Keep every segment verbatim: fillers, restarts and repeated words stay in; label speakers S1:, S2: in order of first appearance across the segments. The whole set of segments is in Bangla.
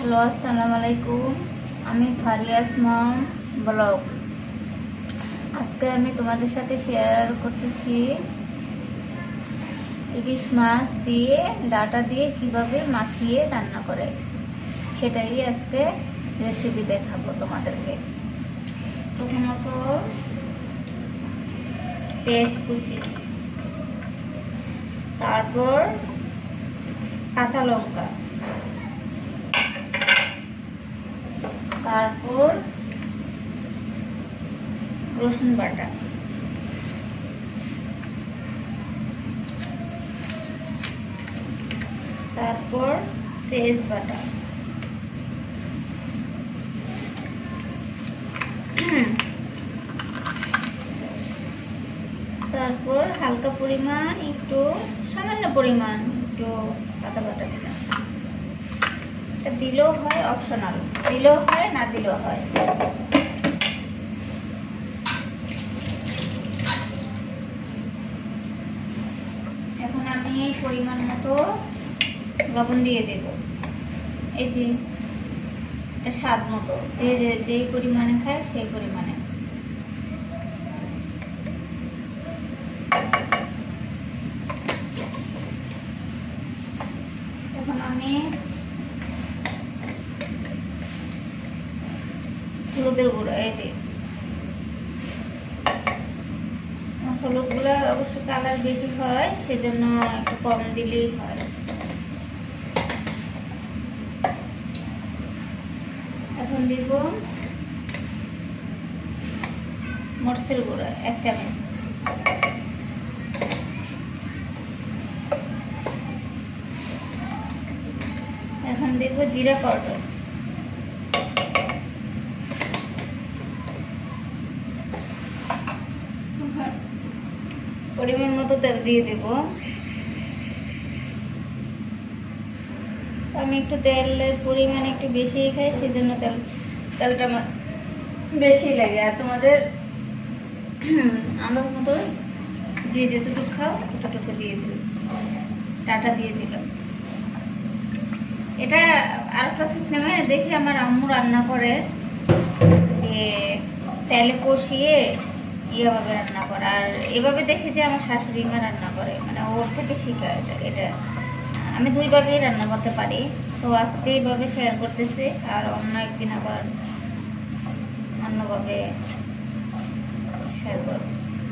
S1: হ্যালো, আসসালামু আলাইকুম। আমি ফারিয়াস মম ব্লগ। আজকে আমি তোমাদের সাথে শেয়ার করতেছি ইলিশ মাছ দিয়ে ডাটা দিয়ে কিভাবে মাখিয়ে রান্না করে, সেটাই আজকে রেসিপি দেখাবো তোমাদেরকে। প্রথমত পেঁয়াজ কুচি, তারপর কাঁচা লঙ্কা, তারপর রসুন বাটা, তারপর পেঁয়াজ বাটা, তারপর হালকা পরিমাণ একটু সামান্য পরিমাণ একটু আদা বাটা দিলাম। এটা দিলেও হয়, অপশনাল, দিলেও হয় না দিলেও হয়। এখন আমি পরিমাণ মতো লবণ দিয়ে দেব। এই যে এটা স্বাদ মতো, যে যেই পরিমাণে খায় সেই পরিমাণে। এখন আমি হলুদের গুঁড়ো, এই যে হলুদ গুঁড়া অবশ্য কালার বেশি হয়, সেজন্য একটু কম দিলেই হয়। এখন দিব মরিচের গুঁড়া এক চামচ, এখন দিব জিরা পাউডার, পরিমাণ মতো তেল দিয়ে দেব। আমি একটু তেলের পরিমাণ একটু বেশি খাই, সেজন্য তেল তেলটা আমার বেশি লাগে। আর তোমাদের আন্দাজ মতো যে যতটুকু খাও ততটুকু দিয়ে দিল। ডাটা দিয়ে দিলাম। এটা আর একটা সিস্টেমে দেখি আমার আম্মু রান্না করে, যে তেলে কষিয়ে এভাবে রান্না করে। আর এভাবে দেখি যে আমার শাশুড়ি মা রান্না করে, মানে ওর থেকে শিখা। এটা এটা আমি দুইভাবেই রান্না করতে পারি, তো আজকে এইভাবে শেয়ার করতেছি। আর অন্য একদিন আবার অন্যভাবে শেয়ার করব।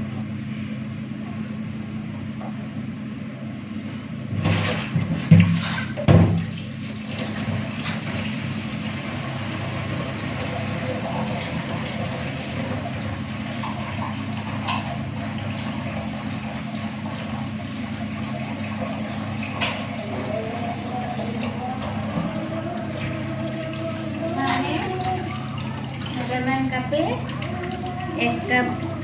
S1: কাপে এক কাপ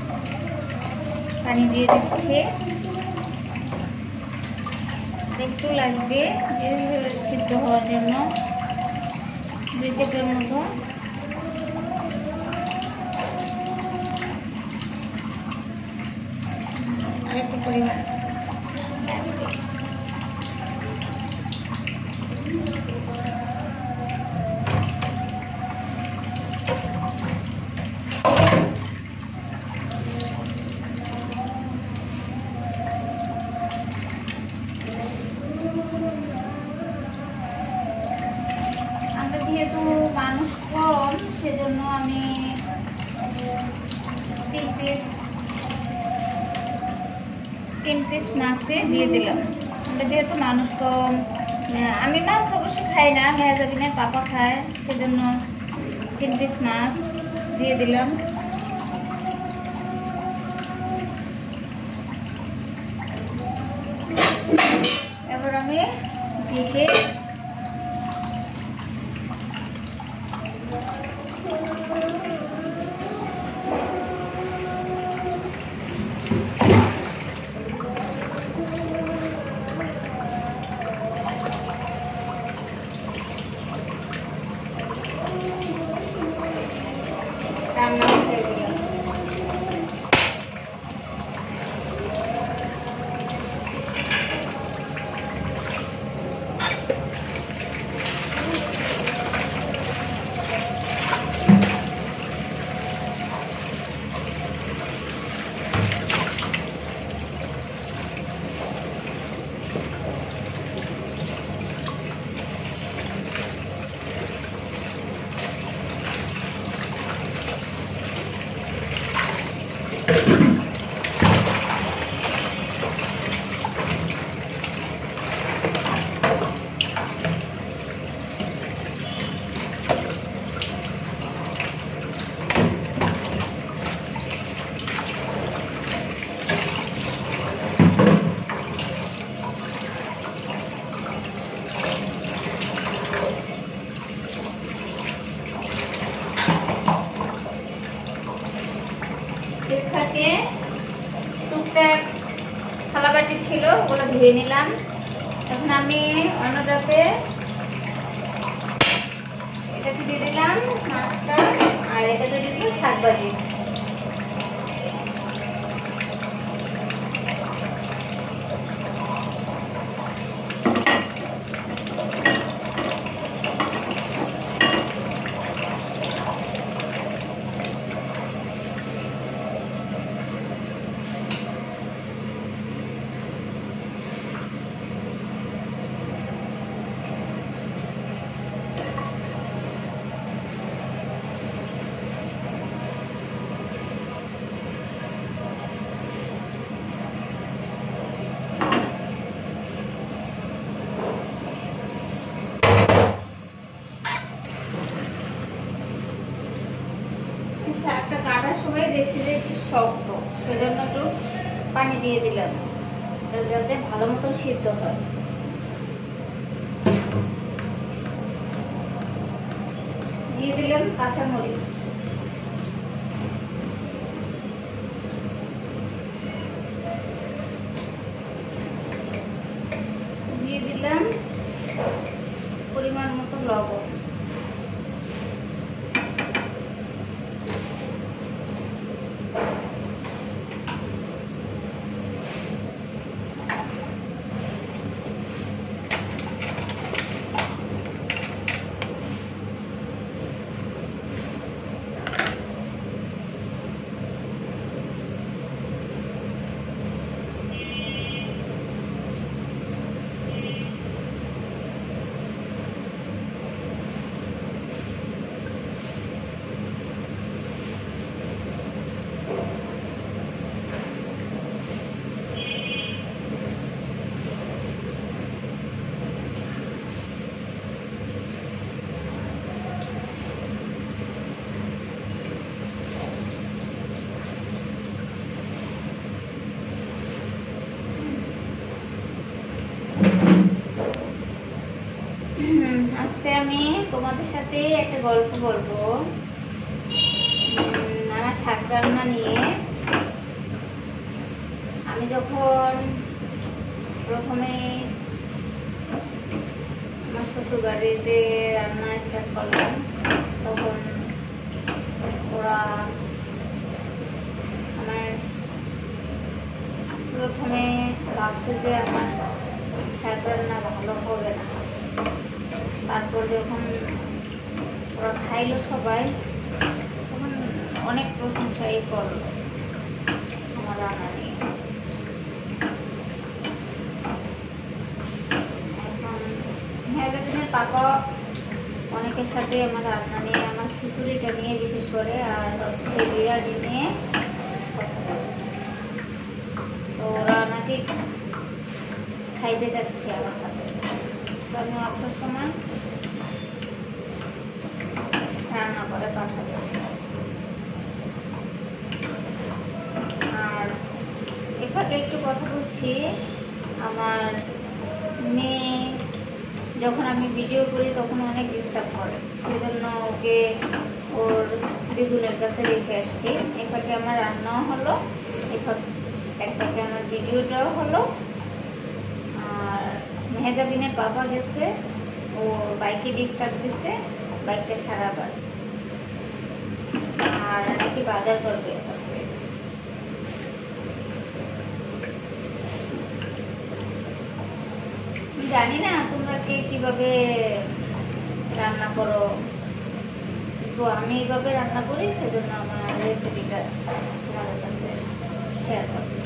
S1: পানি দিয়ে দিচ্ছে, একটু লাগবে সিদ্ধ হওয়ার জন্য, দুই কাপের মতো। আর একটু পরিমাণ যেহেতু মানুষ কম, সেজন্য আমি তিন পিস তিন পিস মাছে দিয়ে দিলাম। আমরা যেহেতু মানুষ কম, আমি মাছ অবশ্য খাই না, মেয়াজাবিনের পাপা খায়, সেজন্য তিন পিস মাছ দিয়ে দিলাম। এবার আমি দেখে রান্না হয়ে গেল। যে টুকটাক থালাবাটি ছিল ওগুলো ধুয়ে নিলাম। এখন আমি অন্যটাতে এটাকে দিয়ে দিলাম মাছটা, আর এটাতে দিয়ে দিলাম শাক ভাজি। শাকটা কাটার সময় দেখছি যে একটু শক্ত, সেজন্য একটু পানি দিয়ে দিলাম যাতে ভালো মতো সিদ্ধ হয়। দিয়ে দিলাম কাঁচামরিচ, দিয়ে দিলাম পরিমাণ মতো লবণ, আজকে আমি তোমাদের সাথে একটা গল্প বলবো আমার শাক রান্না নিয়ে। আমি যখন প্রথমে আমার শ্বশুর বাড়িতে রান্না স্টার্ট করলাম, তখন ওরা আমার প্রথমে ভাবছে যে আমার শাক রান্না ভালো হবে না। তারপর যখন ওরা খাইলো সবাই, তখন অনেক প্রশংসাই করলো আমার রান্না নিয়ে। এখন মেহজাবিনের পাপা অনেকের সাথে আমার রান্না নিয়ে, আমার খিচুড়িটা নিয়ে বিশেষ করে, আর হচ্ছে বিরিয়ানি নিয়ে কথা বলে। তো ওরা নাকি খাইতে যাচ্ছে আমার হাতে। তো আমি অল্পের সময় রান্না করে পাঠাবো। আর এখানে একটু কথা বলছি, আমার মেয়ে যখন আমি ভিডিও করি তখন অনেক ডিস্টার্ব করে, সেজন্য ওকে ওর দিদুনের কাছে রেখে আসছি। এখানে আমার রান্নাও হলো, এখানে আমার ভিডিওটাও হলো। আর মেহজাবিনের বাবা গেছে, ও বাইকে ডিস্টার্ব দিচ্ছে, বাইকটা সারাবার। আর নাকি বাজার করবে, জানি না তোমরা কে কিভাবে রান্না করো, তো আমি এইভাবে রান্না করি, সেজন্য আমার রেসিপিটা তোমাদের কাছে শেয়ার করবো।